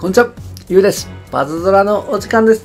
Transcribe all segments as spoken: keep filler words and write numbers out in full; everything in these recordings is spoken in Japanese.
こんにちは、ゆうです。パズドラのお時間です。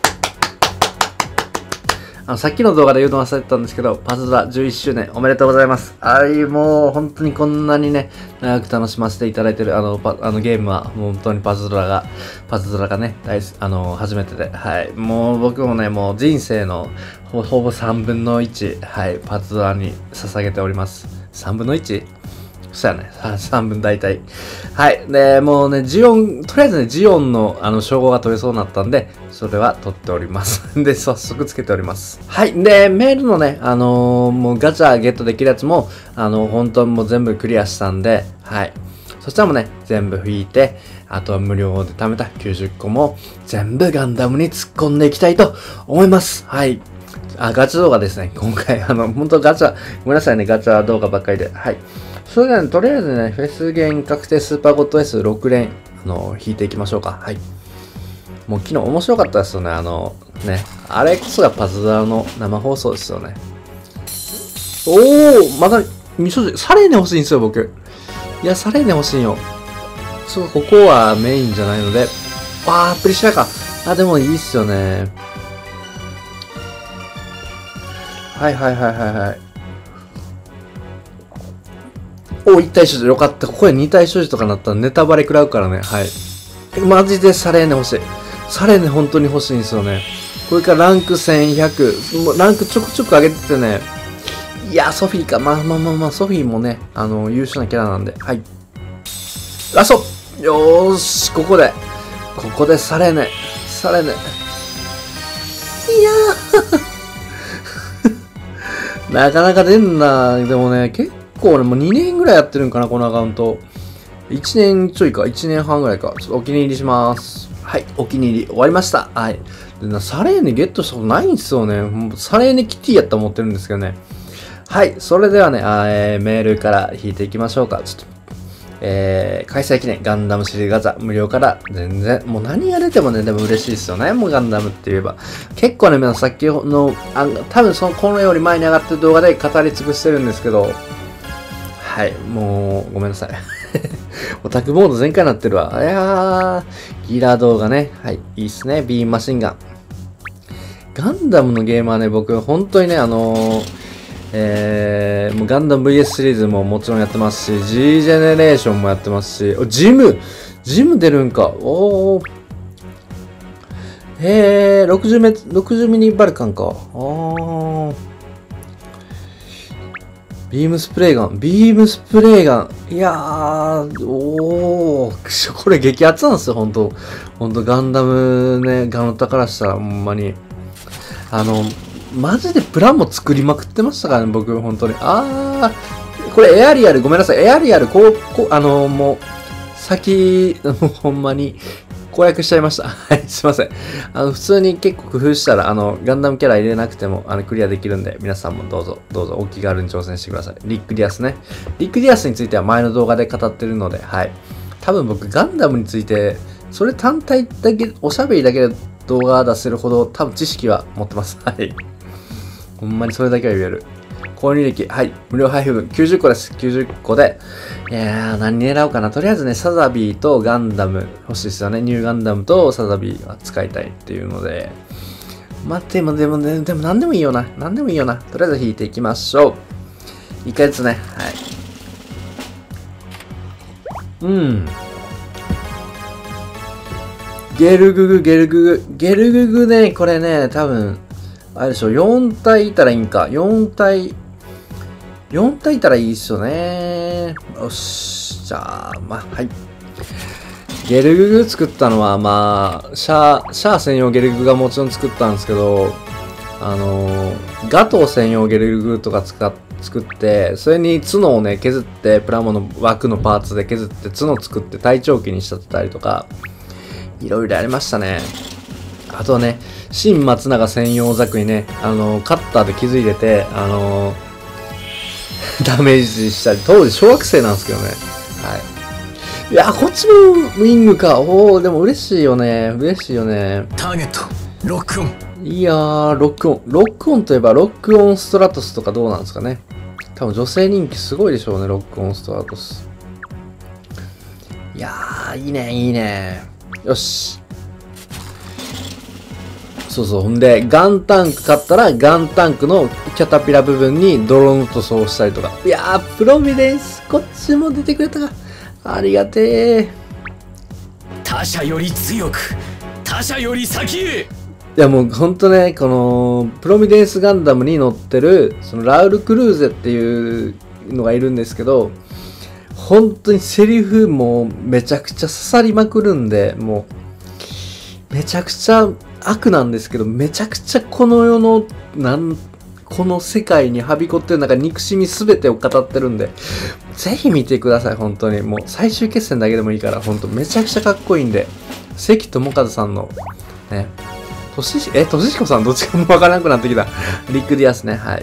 あの、さっきの動画で言うの忘れてたんですけど、パズドラじゅういっしゅうねんおめでとうございます。あい、もう本当にこんなにね、長く楽しませていただいてるあの、パあのゲームは、もう本当にパズドラが、パズドラがね、大好き、あの、初めてで、はい。もう僕もね、もう人生のほほぼさんぶんのいち、はい、パズドラに捧げております。さんぶんのいち？そうやね。さんぶん大体。はい。で、もうね、ジオン、とりあえずね、ジオンの、あの、称号が取れそうになったんで、それは取っております。で、早速つけております。はい。で、メールのね、あのー、もうガチャゲットできるやつも、あの、本当にもう全部クリアしたんで、はい。そしたらもね、全部引いて、あとは無料で貯めたきゅうじゅっこも、全部ガンダムに突っ込んでいきたいと思います。はい。あ、ガチャ動画ですね。今回、あの、本当ガチャ、ごめんなさいね、ガチャ動画ばっかりで。はい。それではね、とりあえずね、フェスゲン確定スーパーゴッド エスろく 連、あの、引いていきましょうか。はい。もう昨日面白かったですよね。あの、ね。あれこそがパズドラの生放送ですよね。おー、まだ、味噌汁、サレーネ欲しいんですよ、僕。いや、サレーネ欲しいよ。そう、ここはメインじゃないので。あー、プリシャか。あ、でもいいっすよね。はいはいはいはいはい。お、一体所持。よかった。ここで二体所持とかなったらネタバレ食らうからね。はい。マジでサレーネ欲しい。サレーネ本当に欲しいんですよね。これからランクせんひゃく。もうランクちょくちょく上げててね。いや、ソフィーか。まあまあまあまあ、ソフィーもね、あの、優秀なキャラなんで。はい。ラストよーし、ここで。ここでサレーネ。サレーネ。いやー。なかなか出んな。でもね、結構結構俺もうにねんぐらいやってるんかな、このアカウント。いちねんちょいか、いちねんはんぐらいか。ちょっとお気に入りします。はい、お気に入り終わりました。はい。でなサレーネゲットしたことないんですよね。サレーネキティやったら持ってるんですけどね。はい、それではね、あーえー、メールから引いていきましょうか。ちょっと、えー、開催記念ガンダムシリーズガチャ無料から全然、もう何が出てもね、でも嬉しいですよね。もうガンダムって言えば。結構ね、皆さんさっきの、あ多分その、このより前に上がってる動画で語り尽くしてるんですけど、はい、もう、ごめんなさい。オタクモード全開になってるわ。いやー、ギラ動画ね。はい、いいっすね。ビームマシンガン。ガンダムのゲームはね、僕、本当にね、あのー、えー、もうガンダム ブイエス シリーズももちろんやってますし、G ジェネレーションもやってますし、お、ジムジム出るんか。おー。へー、ろくじゅうメ、ろくじゅうミニバルカンか。あー。ビームスプレーガン。ビームスプレーガン。いやー、おー。これ激アツなんですよ、ほんと。ほんと、ガンダムね、ガンタからしたら、ほんまに。あの、マジでプランも作りまくってましたからね、僕、ほんとに。あー、これエアリアル、ごめんなさい。エアリアル、こう、こう、あの、もう、先、ほんまに、攻略しちゃいました。はい、すいません。あの、普通に結構工夫したら、あの、ガンダムキャラ入れなくても、あの、クリアできるんで、皆さんもどうぞ、どうぞ、お気軽に挑戦してください。リックディアスね。リックディアスについては前の動画で語ってるので、はい。多分僕、ガンダムについて、それ単体だけ、おしゃべりだけで動画出せるほど、多分知識は持ってます。はい。ほんまにそれだけは言える。購入歴、はい。無料配布分きゅうじゅっこです。きゅうじゅっこで。いやー、何狙おうかな。とりあえずね、サザビーとガンダム欲しいですよね。ニューガンダムとサザビーは使いたいっていうので。待って、もでもね、でも何でもいいよな。何でもいいよな。とりあえず引いていきましょう。いっかいずつね。はい。うん。ゲルググ、ゲルググ。ゲルググね、これね、多分、あれでしょ、よん体いたらいいんか。よん体、よん体いたらいいっすよね。よし。じゃあ、まあ、はい。ゲルググ作ったのは、まあ、シャー、シャア専用ゲルググがもちろん作ったんですけど、あのー、ガトー専用ゲルググとか使っ、作って、それに角をね、削って、プラモの枠のパーツで削って、角作って隊長機に仕立てたりとか、いろいろやりましたね。あとね、新松永専用ザクにね、あのー、カッターで傷入れて、あのー、ダメージしたり、当時小学生なんですけどね。はい。いや、こっちもウィングか。おお、でも嬉しいよね。嬉しいよね。 ターゲット、ロックオン。 いやー、ロックオン。ロックオンといえば、ロックオンストラトスとかどうなんですかね。多分女性人気すごいでしょうね、ロックオンストラトス。いやー、いいね、いいね。 よし。そうそう。ほんで、ガンタンク買ったら、ガンタンクのキャタピラ部分にドローン塗装したりとか。いやー、プロビデンス、こっちも出てくれたか。ありがてー。 他者より強く、他者より先へ。 いやもうほんとね、この、プロビデンスガンダムに乗ってる、そのラウル・クルーゼっていうのがいるんですけど、本当にセリフもめちゃくちゃ刺さりまくるんで、もう、めちゃくちゃ悪なんですけど、めちゃくちゃこの世の、なん、この世界にはびこってるなんか憎しみすべてを語ってるんで、ぜひ見てください、本当に。もう最終決戦だけでもいいから、本当めちゃくちゃかっこいいんで、関智和さんの、ね、とし、え、としひこさんどっちかもわからなくなってきた。リック・ディアスね、はい。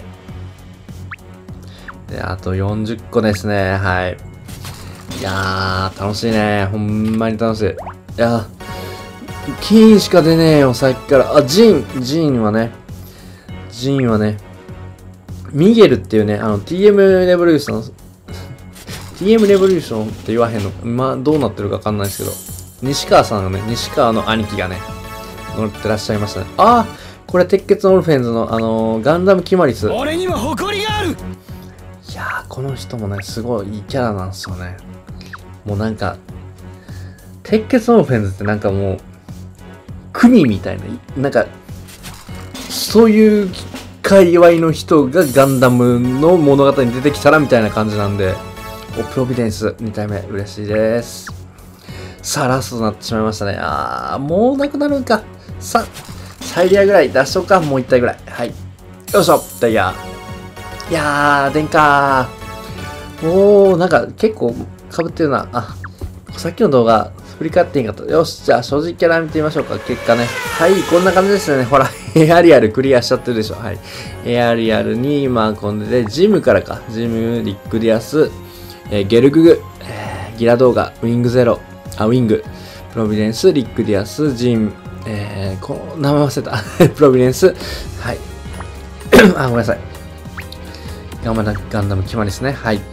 で、あとよんじゅっこですね、はい。いやー、楽しいね。ほんまに楽しい。いやー、金しか出ねえよ、さっきから。あ、ジン、ジンはね、ジンはね、ミゲルっていうね、あの、ティーエム レボリューション、ティーエム レボリューションって言わへんの、まあ、どうなってるかわかんないですけど、西川さんがね、西川の兄貴がね、乗ってらっしゃいましたね。ああ、これ鉄血オルフェンズの、あのー、ガンダムキマリス。 俺には誇りがある。 いやー、この人もね、すごいいいキャラなんですよね。もうなんか、鉄血オルフェンズってなんかもう、国みたいな、なんか、そういう界隈の人がガンダムの物語に出てきたらみたいな感じなんで、お、プロビデンスにたいめ嬉しいです。さあ、ラストとなってしまいましたね。あー、もうなくなるんか。さ、サイリアぐらい出しとくか。もういち体ぐらい。はい。よいしょ。ダイヤ。いやー、でんかー。おー、なんか結構被ってるな。あ、さっきの動画、振り返っていいかと。よし、じゃあ、正直キャラ見てみましょうか。結果ね。はい、こんな感じですね。ほら、エアリアルクリアしちゃってるでしょ。はい。エアリアルに、まあ、今度で、ジムからか。ジム、リックディアス、えー、ゲルググ、えー、ギラ動画、ウィングゼロ、あ、ウィング、プロビデンス、リックディアス、ジン、えー、この、名前忘れた。プロビデンス、はい。あ、ごめんなさい。ガンダム、ガンダム決まりですね。はい。い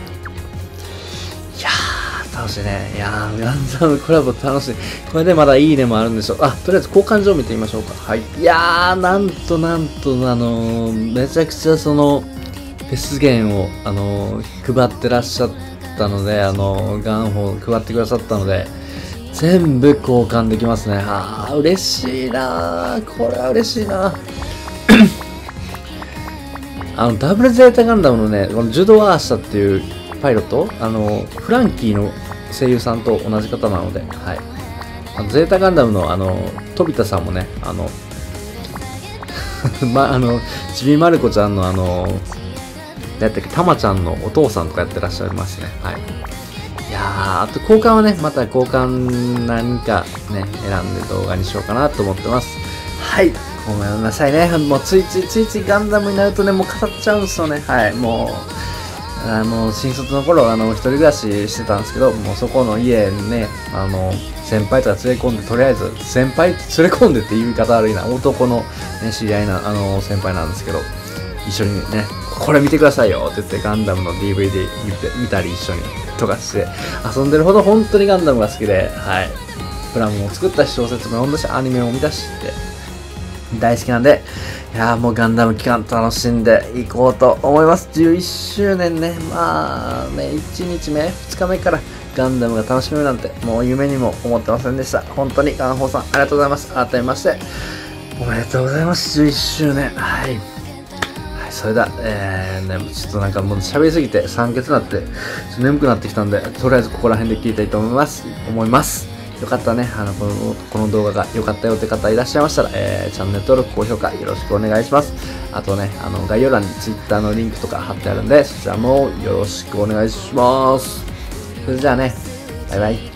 やー、楽しいね。いやー、ガンダムコラボ楽しい。これでまだいいねもあるんでしょう。あ、とりあえず交換状見てみましょうか。はい。いやー、なんとなんと、あのー、めちゃくちゃその、フェス券を、あのー、配ってらっしゃったので、あのー、ガンホ配ってくださったので、全部交換できますね。あー、嬉しいなー。これは嬉しいなー。あの、ダブルゼータガンダムのね、このジュド・アーシャっていうパイロット、あの、フランキーの声優さんと同じ方なので、はい。あのゼータガンダムの、あの、飛田さんもね、あの、ま、あの、ちびまる子ちゃんのあの、やったっけ、たまちゃんのお父さんとかやってらっしゃいますね。はい。いやー、あと交換はね、また交換何かね、選んで動画にしようかなと思ってます。はい。ごめんなさいね。もうついついついついガンダムになるとね、もう語っちゃうんですよね。はい。もう、あの、新卒の頃、あの、一人暮らししてたんですけど、もうそこの家にね、あの、先輩とか連れ込んで、とりあえず、先輩連れ込んでって言い方悪いな。男の、ね、知り合いな、あの、先輩なんですけど、一緒にね、これ見てくださいよって言ってガンダムの ディーブイディー 見て、見たり一緒にとかして遊んでるほど本当にガンダムが好きで、はい。プラモを作ったし、小説も読んだし、アニメも見たしって、大好きなんで、いやーもうガンダム期間楽しんでいこうと思います。じゅういっしゅうねんね、まあね、いちにちめ、ふつかめからガンダムが楽しめるなんて、もう夢にも思ってませんでした。本当にガンホーさん、ありがとうございます。改めまして、おめでとうございます。じゅういっしゅうねん。はい。はい、それでは、えー、ね、ちょっとなんかもう喋りすぎて酸欠になって、ちょっと眠くなってきたんで、とりあえずここら辺で切りたいと思います。思います。よかったね、あのこの、この動画が良かったよって方いらっしゃいましたら、えー、チャンネル登録、高評価よろしくお願いします。あとね、あの概要欄に Twitter のリンクとか貼ってあるんで、そちらもよろしくお願いします。それじゃあね、バイバイ。